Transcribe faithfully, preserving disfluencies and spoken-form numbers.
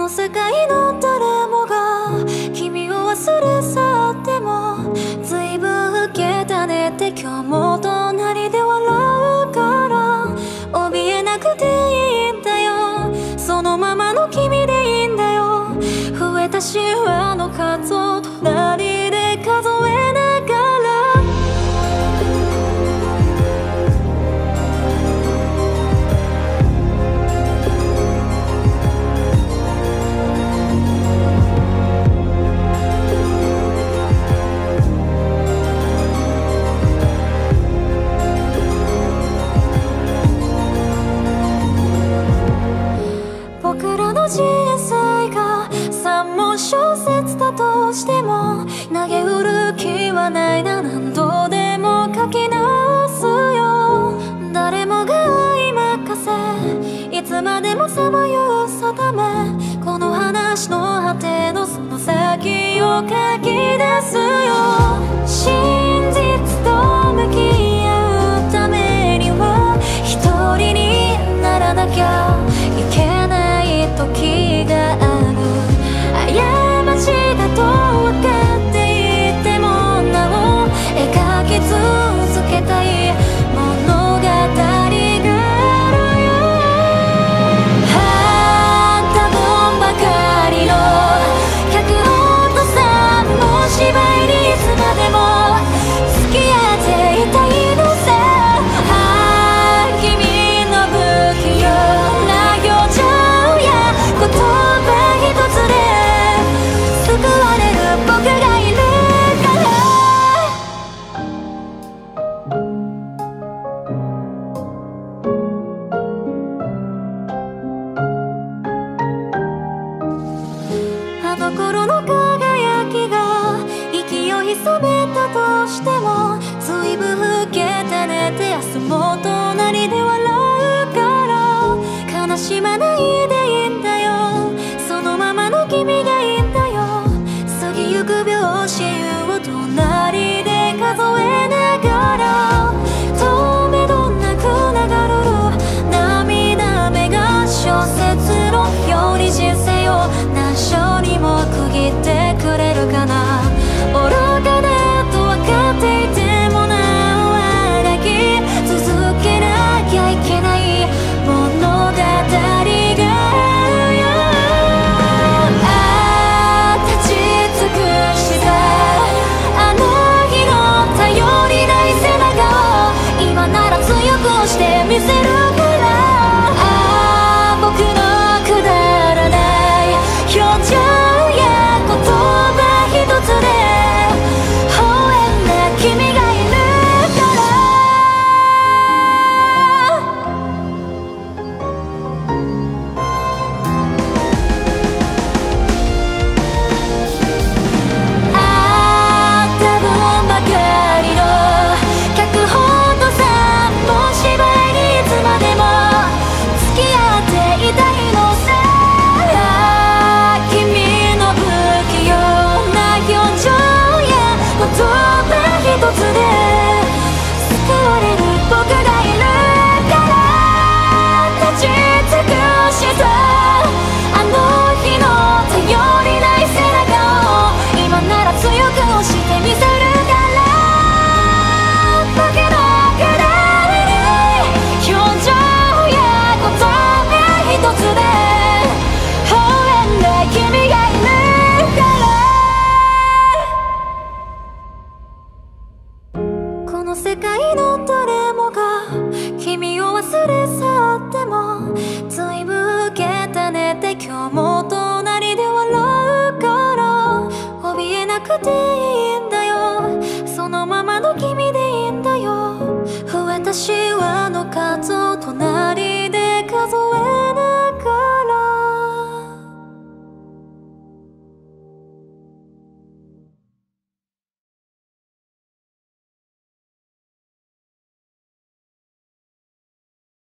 の世界の誰もが君を忘れ去っても随分老けたねって今日も隣で笑うから怯えなくていいんだよそのままの君でいいんだよ増えたシワの数を隣で数えながら僕らの人生が三文小説だとしても投げ売る気はないな何度でも書き直すよ誰もが愛任せいつまでもさまよう定めこの話の果てのその先を書き出すよ真実と向き合うためには一人にならなきゃいけない時がある過ちだと分かっていてもなお描き続けたい物語があるよ半分ばかりの脚本とさも芝居にいつまでも付き合っていたいのさああ君の不器用な表情や言葉一つで救われる僕がいるからあの頃の輝きが息を潜めたとしても随分老けたねって明日も隣で笑うから悲しまないでいいんだよそのままの君がいいんだよ過ぎゆく秒針を隣で数えながら遠目どなく流れる涙目が小説のように人生を何章にも区切ってくれるかな愚かだと分かっていてもなおあがき続けなきゃいけない物語が見せる